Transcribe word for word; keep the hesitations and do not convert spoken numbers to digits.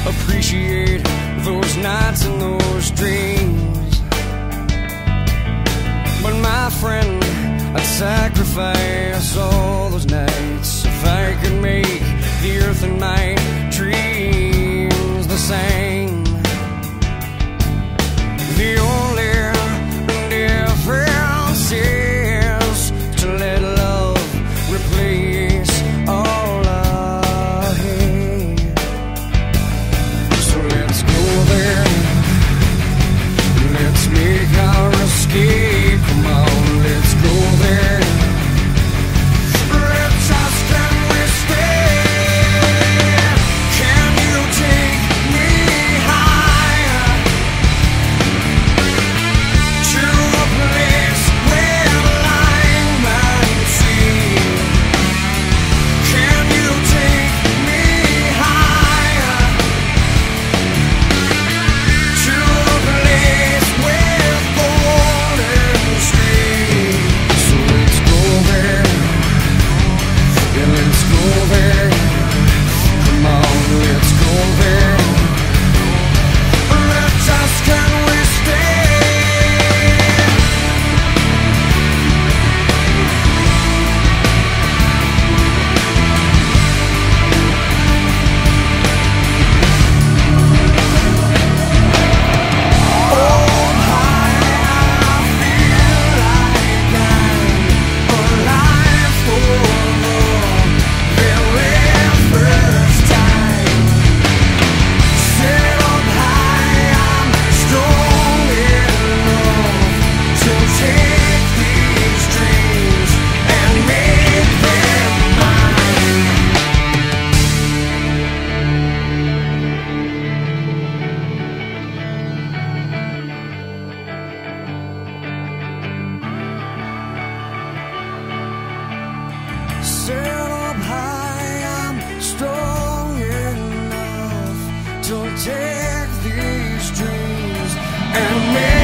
appreciate those nights and those dreams. But my friend, I'd sacrifice all those nights if I could make the earth and my dreams the same. The only difference is to let love replace all I hate. So let's go there, let's make our escape. Come on, let's go there. Let's ask, can we stay? Can you take me higher to a place where lime and sea? Can you take me higher to a place with golden streams? So let's go there, yeah, let's go there. Come on, let's go there. Let's ask, can we stay? Set up high, I'm strong enough to take these dreams and make